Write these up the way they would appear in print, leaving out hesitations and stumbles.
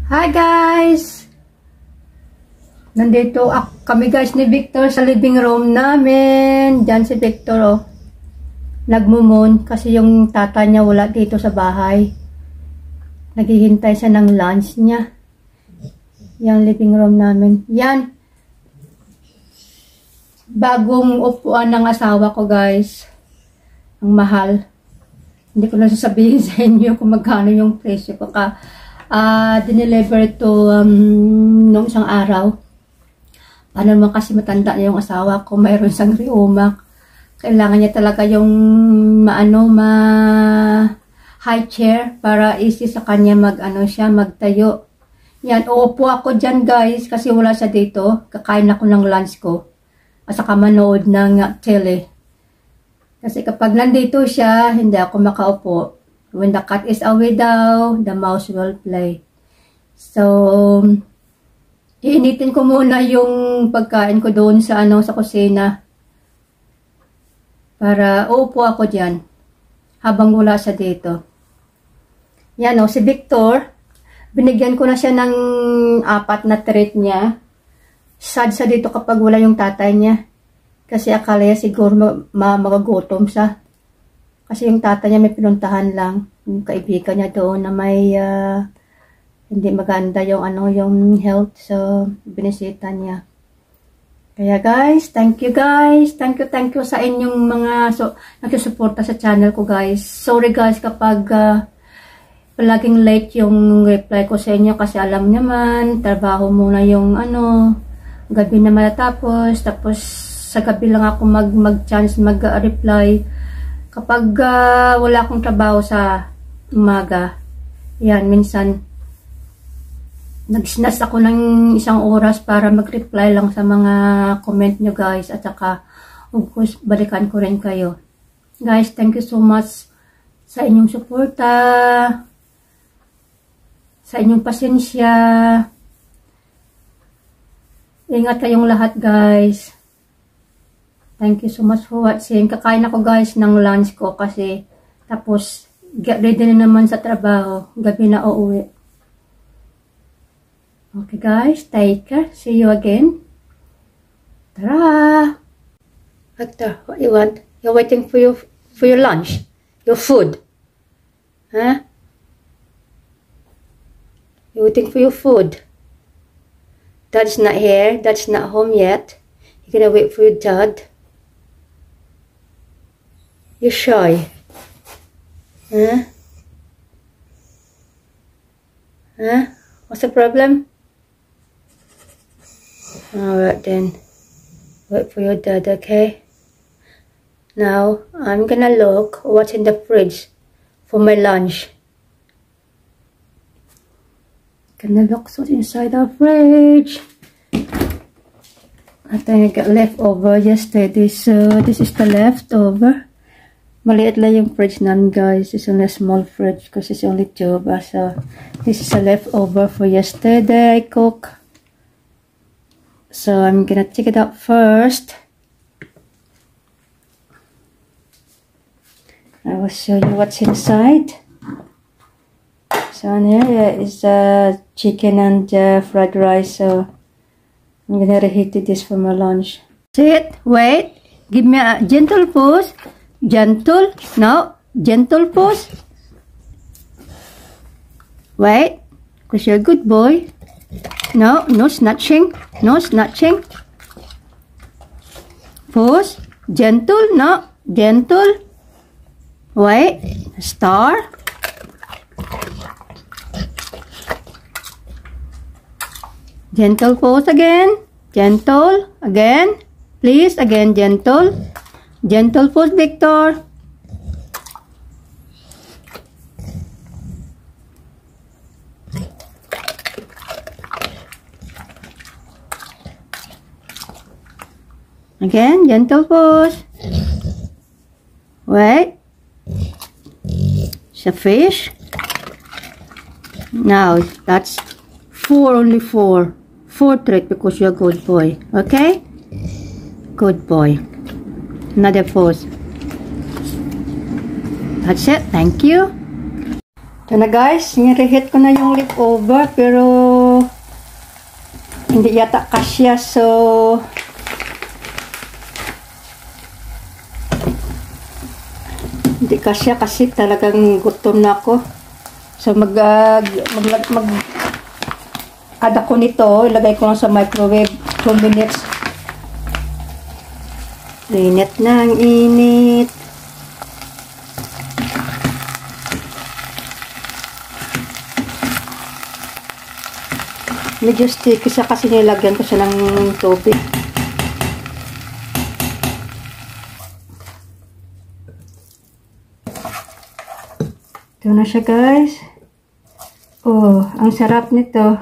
Hi guys! Nandito kami guys ni Victor sa living room namin. Diyan si Victor oh. Nagmumon kasi yung tata niya wala dito sa bahay. Naghihintay siya ng lunch niya. Yan living room namin. Yan. Bagong upuan ng asawa ko guys. Ang mahal. Hindi ko na sasabihin sa inyo kung magkano yung presyo ko. Dineliver to nung isang araw. Paano naman kasi matanda na yung asawa ko, mayroon siyang rheuma. Kailangan niya talaga yung high chair para easy sa kanya magtayo. Yan, uupo ako dyan guys kasi wala siya dito. Kakain ako ng lunch ko. At saka manood ng tele. Kasi kapag nandito siya, hindi ako makaupo. When the cat is away daw, the mouse will play. So, iinitin ko muna yung pagkain ko doon sa sa kusina. Para uupo ako diyan habang wala siya dito. Yan si Victor, binigyan ko na siya ng 4 na treat niya. Sad sa dito kapag wala yung tatay niya. Kasi akala niya siguro magagutom siya. Kasi yung tata niya may pinuntahan lang. Yung kaibigan niya doon na may hindi maganda yung yung health. So, binisita niya. Kaya guys, thank you guys. Thank you sa inyong mga nagsusuporta sa channel ko guys. Sorry guys kapag palaging late yung reply ko sa inyo. Kasi alam naman, trabaho muna yung gabi na matatapos. Tapos sa gabi lang ako mag-chance mag-reply. Kapag wala akong trabaho sa umaga, yan, minsan, nag-snatch ako ng 1 oras para mag-reply lang sa mga comment nyo guys. At saka, of course, balikan ko rin kayo. Guys, thank you so much sa inyong suporta, sa inyong pasensya. Ingat kayong lahat guys. Thank you so much for watching. Kakain ako guys ng lunch ko kasi tapos get ready na naman sa trabaho. Gabi na uuwi. Okay guys, take care. See you again. Tara! Hector, what you want? You're waiting for your lunch? Your food? Huh? You're waiting for your food? Dad's not here. Dad's not home yet. You're gonna wait for your dad? You're shy. Huh? Huh? What's the problem? Alright then. Wait for your dad, okay? Now, I'm gonna look what's in the fridge for my lunch. Gonna look what's inside the fridge. I think I got leftover yesterday, so this is the leftover. Maliit lang yung fridge namin guys. It's only a small fridge because it's only 2. So, this is a leftover for yesterday I cook. So, I'm gonna take it out first. I will show you what's inside. So, in here is chicken and fried rice. So, I'm gonna reheat this for my lunch. Sit, wait, give me a gentle pose. Gentle, no, gentle pose. Wait, because you're a good boy. No, no snatching, no snatching. Pose, gentle, no, gentle. Wait, star. Gentle pose again, gentle, again, please, again, gentle. Gentle pose, Victor. Again, gentle pose. Wait. It's a fish. Now, that's 4, only 4. 4 treat because you're a good boy. Okay? Good boy. Another pose. That's it. Thank you. Ito na guys, nireheat ko na yung leftover pero hindi yata kasya, so hindi kasya kasi talagang gutom na ako. So add ako nito, ilagay ko lang sa microwave 2 minutes. Init na ang init. Medyo sticky siya kasi nilagyan ko siya ng tubig. Ito na siya guys. Oh, ang sarap nito.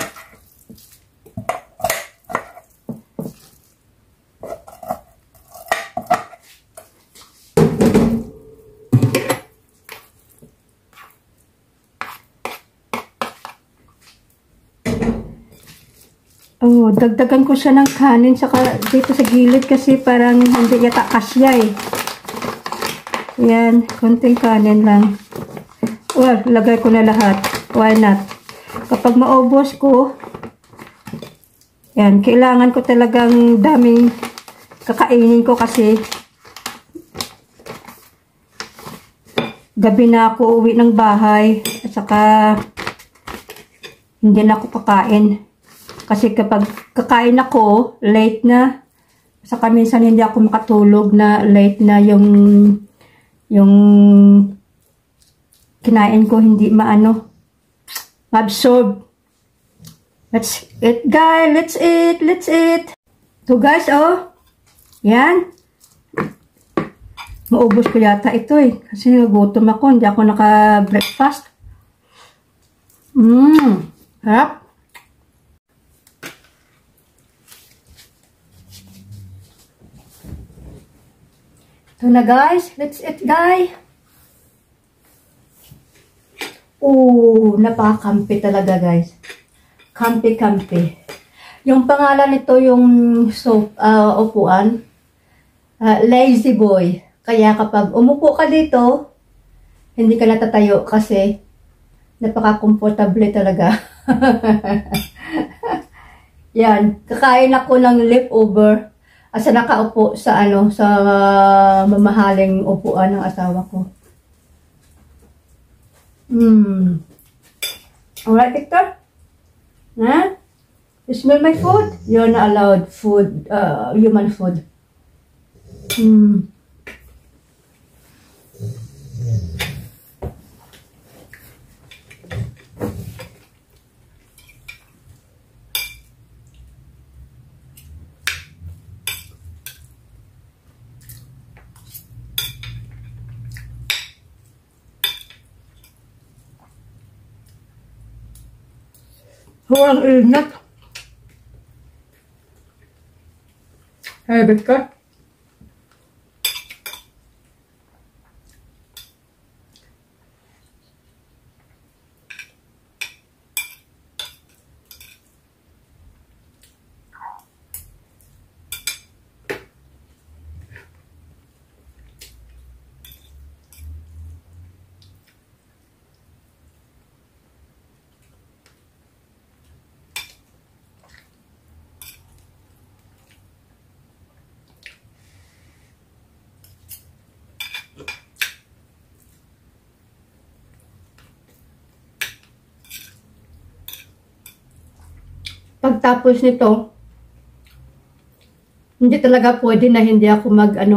Oh, dagdagan ko siya ng kanin saka dito sa gilid kasi parang hindi yata kasya eh. Yan, konting kanin lang. Well, lagay ko na lahat. Why not? Kapag maubos ko, yan, kailangan ko talagang daming kakainin ko kasi gabi na ako uwi ng bahay at saka hindi na ako kakain. Kasi kapag kakain ako, late na. Saka minsan hindi ako makatulog na late na yung kinain ko hindi ma-absorb. Let's eat guys, let's eat. So guys, oh. Yan. Maubos ko yata ito eh. Kasi nagutom ako, hindi ako naka-breakfast. Harap. Ito na guys, let's eat guys. Oh, napakampi talaga guys. Kampi-kampi. Yung pangalan nito yung upuan, lazy boy. Kaya kapag umupo ka dito, hindi ka natatayo kasi napaka-komportable talaga. Yan, kakain ako ng leftover. Asa nakaupo sa sa mamahaling upuan ng asawa ko. Alright, Victor? Huh? You smell my food? You're not allowed food, human food. Ang init. Hey, Victor. Pagtapos nito, hindi talaga pwede na hindi ako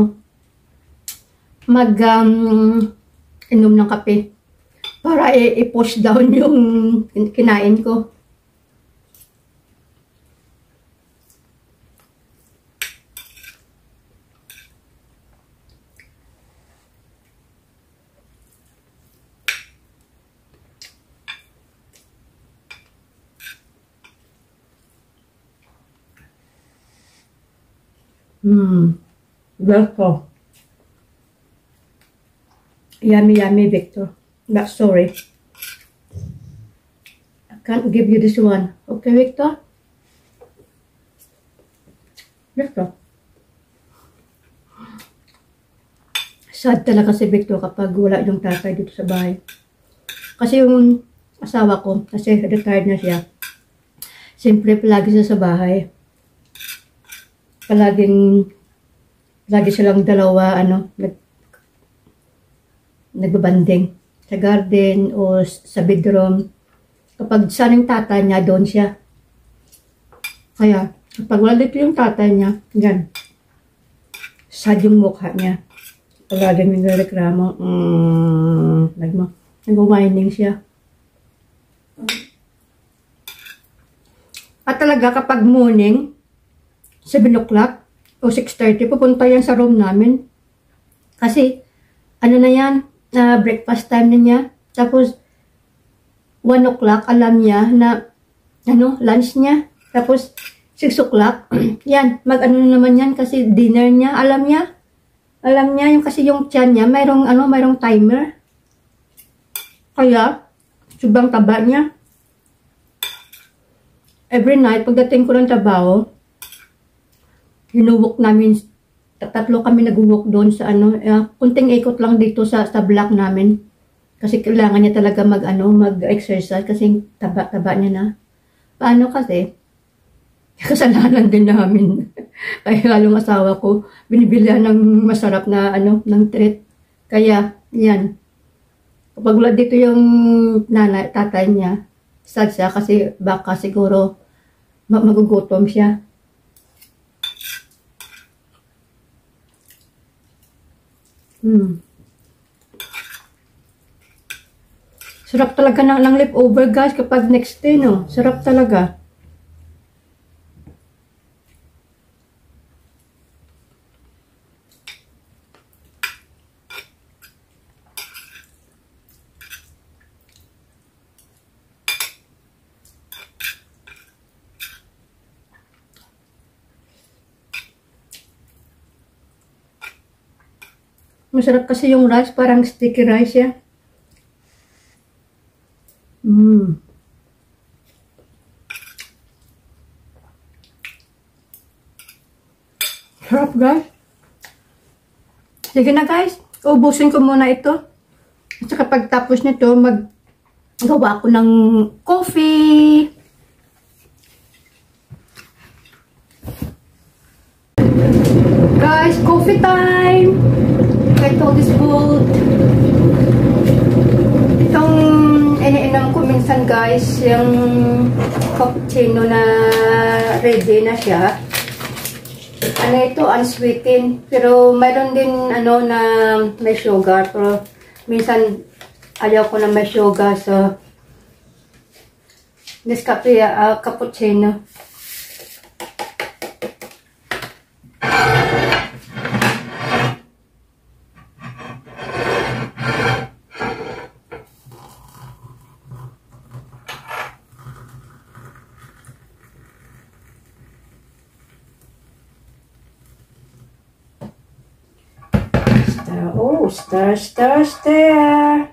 inom ng kape para i-push down yung kinain ko. Welcome. Yummy, yummy, Victor. Not sorry. I can't give you this one. Okay, Victor? Victor. Sad talaga si Victor kapag wala yung tatay dito sa bahay. Kasi yung asawa ko, kasi retired na siya. Siyempre, palagi siya sa bahay. Lagi silang dalawa, nagbabanding sa garden o sa bedroom. Kapag saan yung tatay niya, doon siya. Kaya, kapag wala dito yung tatay niya, yan. Sad yung mukha niya. Palaging nagreklamo. Nag-whining siya. At talaga kapag morning, 7 o'clock o 6:30, pupunta yan sa room namin. Kasi, na yan, breakfast time na niya. Tapos, 1 o'clock, alam niya na, lunch niya. Tapos, 6 o'clock, yan, naman yan kasi dinner niya, alam niya. Alam niya, kasi yung tiyan niya, mayroong timer. Kaya, sobrang taba niya. Every night, pagdating ko ng trabaho, hinuwok namin, tatlo kami nag-walk doon sa kunting ikot lang dito sa block namin. Kasi kailangan niya talaga mag-exercise kasi taba niya na. Paano kasi? Kasalanan din namin. Kaya halong asawa ko, binibilihan ng masarap na ng treat. Kaya, yan. Kapag wala dito yung tatay niya, sad siya kasi baka siguro magugutom siya. Sarap talaga ng leftover, guys, kapag next day, no? Sarap talaga. Masarap kasi yung rice, parang sticky rice ya. Sarap, guys. Sige na, guys. Ubusin ko muna ito. At saka pagtapos nito, maggawa ako ng coffee. Guys, coffee time! I told this food. Itong iniinom ko minsan, guys, yung cappuccino na ready na siya. Ito, unsweetened. Pero mayroon din, na may sugar. Pero minsan, ayaw ko na may sugar. So, Nescafe cappuccino. Stir, stir, stir.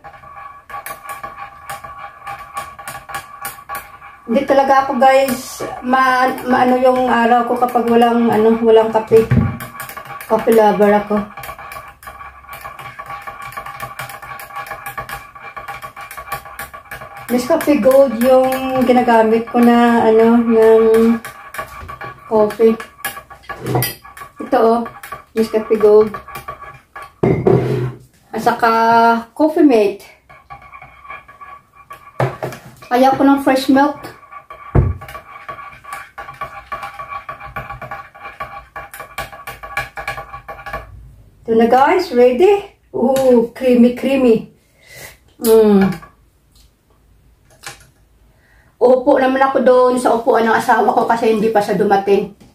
Hindi talaga ako, guys, maano yung araw ko kapag walang kape. Coffee lover ako. Nescafe Gold yung ginagamit ko na ng coffee. Ito, Nescafe Gold. At saka, Coffee Mate. Ayaw ko ng fresh milk. Ito na, guys. Ready? Ooh, creamy, creamy. Upo naman ako doon sa upuan ng asawa ko kasi hindi pa siya dumating.